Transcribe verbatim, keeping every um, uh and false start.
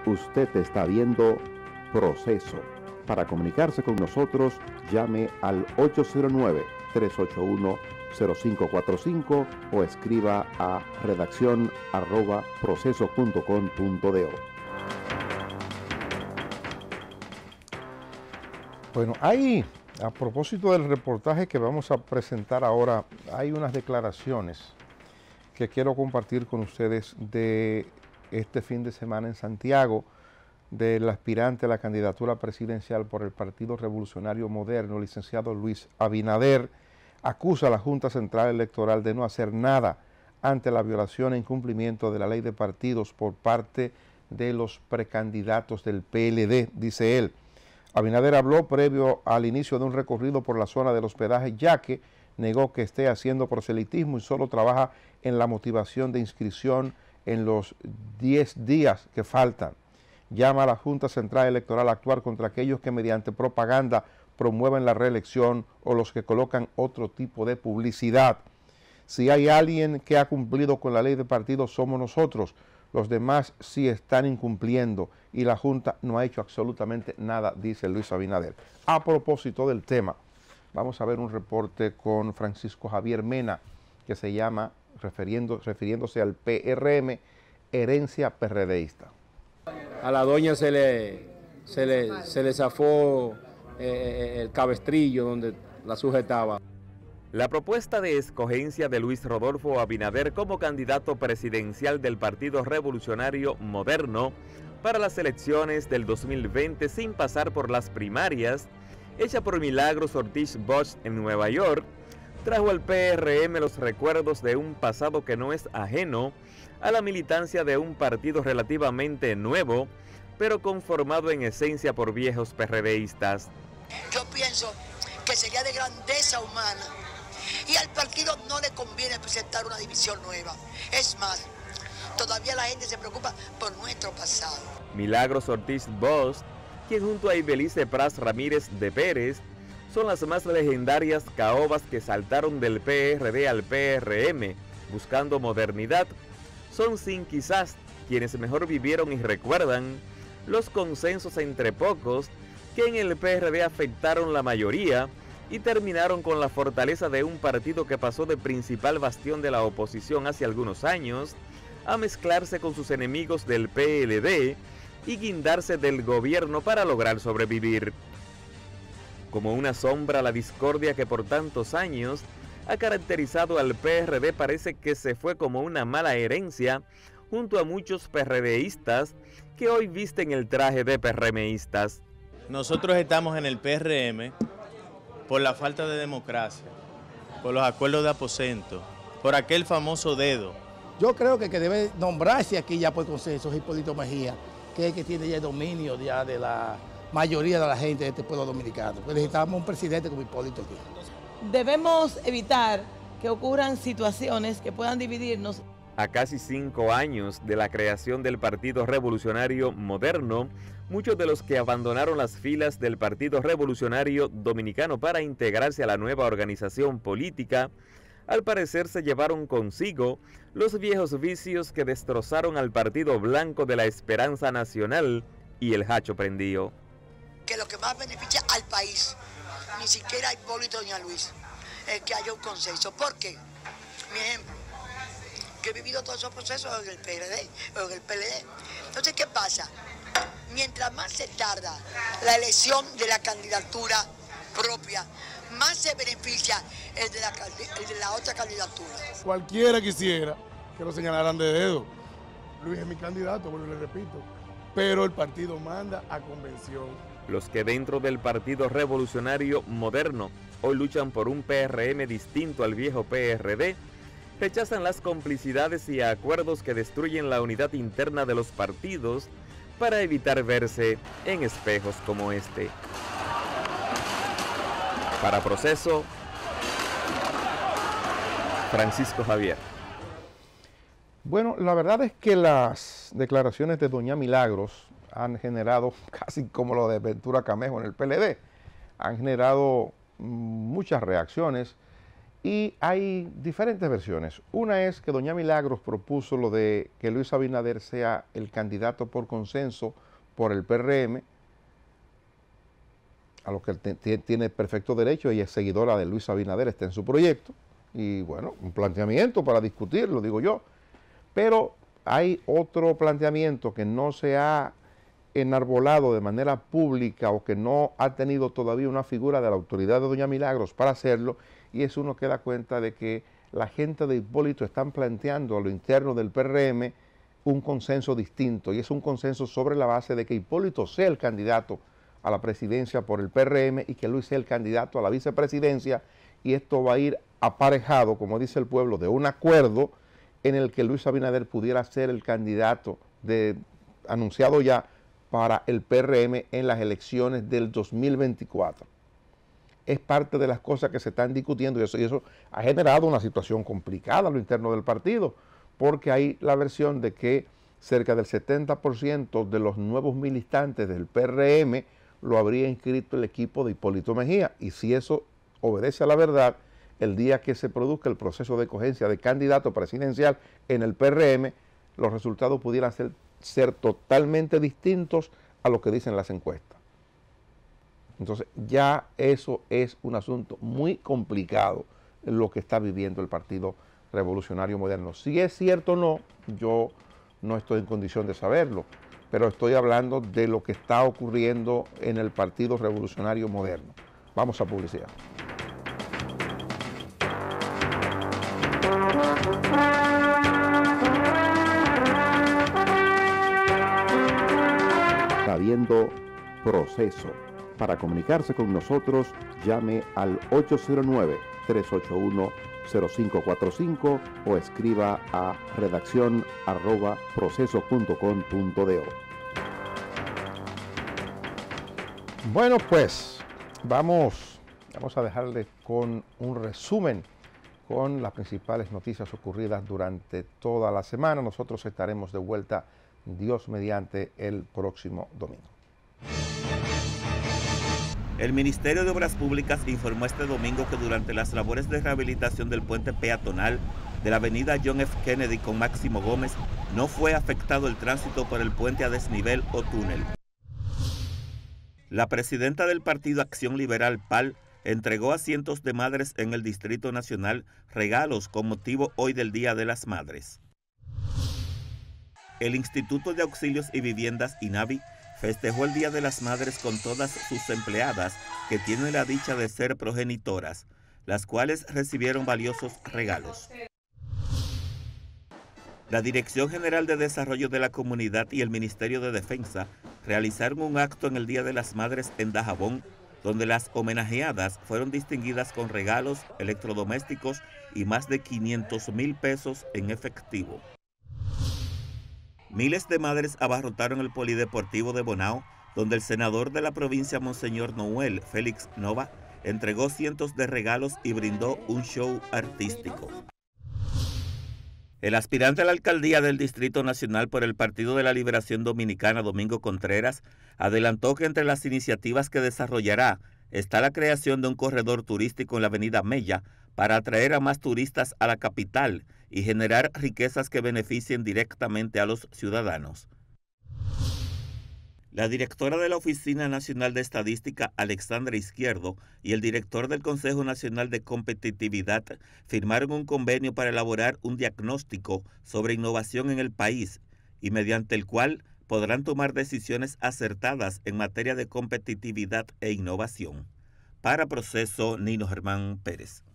Usted está viendo Proceso. Para comunicarse con nosotros, llame al ocho cero nueve, tres ocho uno, cero cinco cuatro cinco o escriba a redacción arroba proceso punto com punto do. Bueno, hay, a propósito del reportaje que vamos a presentar ahora, hay unas declaraciones que quiero compartir con ustedes de este fin de semana en Santiago, del aspirante a la candidatura presidencial por el Partido Revolucionario Moderno, licenciado Luis Abinader, acusa a la Junta Central Electoral de no hacer nada ante la violación e incumplimiento de la ley de partidos por parte de los precandidatos del P L D, dice él. Abinader habló previo al inicio de un recorrido por la zona del hospedaje, ya que negó que esté haciendo proselitismo y solo trabaja en la motivación de inscripción en los diez días que faltan. Llama a la Junta Central Electoral a actuar contra aquellos que mediante propaganda promueven la reelección o los que colocan otro tipo de publicidad. Si hay alguien que ha cumplido con la ley de partidos, somos nosotros. Los demás sí están incumpliendo y la Junta no ha hecho absolutamente nada, dice Luis Abinader. A propósito del tema, vamos a ver un reporte con Francisco Javier Mena, que se llama, refiriendo, refiriéndose al P R M, herencia PRDista. A la doña se le, se le, se le zafó eh, el cabestrillo donde la sujetaba. La propuesta de escogencia de Luis Rodolfo Abinader como candidato presidencial del Partido Revolucionario Moderno para las elecciones del dos mil veinte sin pasar por las primarias, hecha por Milagros Ortiz Bosch en Nueva York, trajo al P R M los recuerdos de un pasado que no es ajeno a la militancia de un partido relativamente nuevo, pero conformado en esencia por viejos PRDistas. Yo pienso que sería de grandeza humana y al partido no le conviene presentar una división nueva. Es más, todavía la gente se preocupa por nuestro pasado. Milagros Ortiz Bosch, quien junto a Ibelice Pras Ramírez de Pérez son las más legendarias caobas que saltaron del P R D al P R M buscando modernidad, son sin quizás quienes mejor vivieron y recuerdan los consensos entre pocos que en el P R D afectaron la mayoría y terminaron con la fortaleza de un partido que pasó de principal bastión de la oposición hace algunos años a mezclarse con sus enemigos del P L D y guindarse del gobierno para lograr sobrevivir. Como una sombra, la discordia que por tantos años ha caracterizado al P R D parece que se fue como una mala herencia junto a muchos PRDistas que hoy visten el traje de PRMistas. Nosotros estamos en el P R M por la falta de democracia, por los acuerdos de aposento, por aquel famoso dedo. Yo creo que, que debe nombrarse aquí ya por consenso Hipólito Mejía, que es el que tiene ya el dominio ya de la mayoría de la gente de este pueblo dominicano. Pues necesitamos un presidente como Hipólito aquí. Debemos evitar que ocurran situaciones que puedan dividirnos. A casi cinco años de la creación del Partido Revolucionario Moderno, muchos de los que abandonaron las filas del Partido Revolucionario Dominicano para integrarse a la nueva organización política, al parecer se llevaron consigo los viejos vicios que destrozaron al Partido Blanco de la Esperanza Nacional y el hacho prendido. Que lo que más beneficia al país, ni siquiera a Hipólito ni a Luis, es que haya un consenso. ¿Por qué? Mi ejemplo, yo he vivido todos esos procesos en el P R D o en el P L D. Entonces, ¿qué pasa? Mientras más se tarda la elección de la candidatura propia, más se beneficia el de la, el de la otra candidatura. Cualquiera quisiera que lo señalaran de dedo. Luis es mi candidato, bueno, le repito, pero el partido manda a convención. Los que dentro del Partido Revolucionario Moderno hoy luchan por un P R M distinto al viejo P R D, rechazan las complicidades y acuerdos que destruyen la unidad interna de los partidos para evitar verse en espejos como este. Para Proceso, Francisco Javier. Bueno, la verdad es que las declaraciones de doña Milagros han generado, casi como lo de Ventura Camejo en el P L D, han generado muchas reacciones Y hay diferentes versiones. Una es que doña Milagros propuso lo de que Luis Abinader sea el candidato por consenso por el P R M, a lo que tiene perfecto derecho. Ella es seguidora de Luis Abinader, está en su proyecto. Y bueno, un planteamiento para discutirlo, digo yo. Pero hay otro planteamiento que no se ha enarbolado de manera pública o que no ha tenido todavía una figura de la autoridad de doña Milagros para hacerlo, y es uno que da cuenta de que la gente de Hipólito están planteando a lo interno del P R M un consenso distinto, y es un consenso sobre la base de que Hipólito sea el candidato a la presidencia por el P R M y que Luis sea el candidato a la vicepresidencia, y esto va a ir aparejado, como dice el pueblo, de un acuerdo en el que Luis Abinader pudiera ser el candidato de, anunciado ya para el P R M en las elecciones del dos mil veinticuatro. Es parte de las cosas que se están discutiendo y eso, y eso ha generado una situación complicada a lo interno del partido, porque hay la versión de que cerca del setenta por ciento de los nuevos militantes del P R M lo habría inscrito el equipo de Hipólito Mejía, y si eso obedece a la verdad, el día que se produzca el proceso de escogencia de candidato presidencial en el P R M, los resultados pudieran ser, ser totalmente distintos a lo que dicen las encuestas. Entonces ya eso es un asunto muy complicado en lo que está viviendo el Partido Revolucionario Moderno. Si es cierto o no, yo no estoy en condición de saberlo, pero estoy hablando de lo que está ocurriendo en el Partido Revolucionario Moderno. Vamos a publicidad. Está viendo Proceso. Para comunicarse con nosotros, llame al ocho cero nueve, tres ocho uno, cero cinco cuatro cinco o escriba a redacción arroba proceso punto com punto do. Bueno, pues vamos, vamos a dejarles con un resumen con las principales noticias ocurridas durante toda la semana. Nosotros estaremos de vuelta, Dios mediante, el próximo domingo. El Ministerio de Obras Públicas informó este domingo que durante las labores de rehabilitación del puente peatonal de la avenida John F. Kennedy con Máximo Gómez no fue afectado el tránsito por el puente a desnivel o túnel. La presidenta del Partido Acción Liberal P A L entregó a cientos de madres en el Distrito Nacional regalos con motivo hoy del Día de las Madres. El Instituto de Auxilios y Viviendas INAVI festejó el Día de las Madres con todas sus empleadas que tienen la dicha de ser progenitoras, las cuales recibieron valiosos regalos. La Dirección General de Desarrollo de la Comunidad y el Ministerio de Defensa realizaron un acto en el Día de las Madres en Dajabón, donde las homenajeadas fueron distinguidas con regalos, electrodomésticos y más de quinientos mil pesos en efectivo. Miles de madres abarrotaron el Polideportivo de Bonao, donde el senador de la provincia Monseñor Noel, Félix Nova, entregó cientos de regalos y brindó un show artístico. El aspirante a la alcaldía del Distrito Nacional por el Partido de la Liberación Dominicana, Domingo Contreras, adelantó que entre las iniciativas que desarrollará está la creación de un corredor turístico en la avenida Mella para atraer a más turistas a la capital y generar riquezas que beneficien directamente a los ciudadanos. La directora de la Oficina Nacional de Estadística, Alexandra Izquierdo, y el director del Consejo Nacional de Competitividad firmaron un convenio para elaborar un diagnóstico sobre innovación en el país y mediante el cual podrán tomar decisiones acertadas en materia de competitividad e innovación. Para Proceso, Nino Germán Pérez.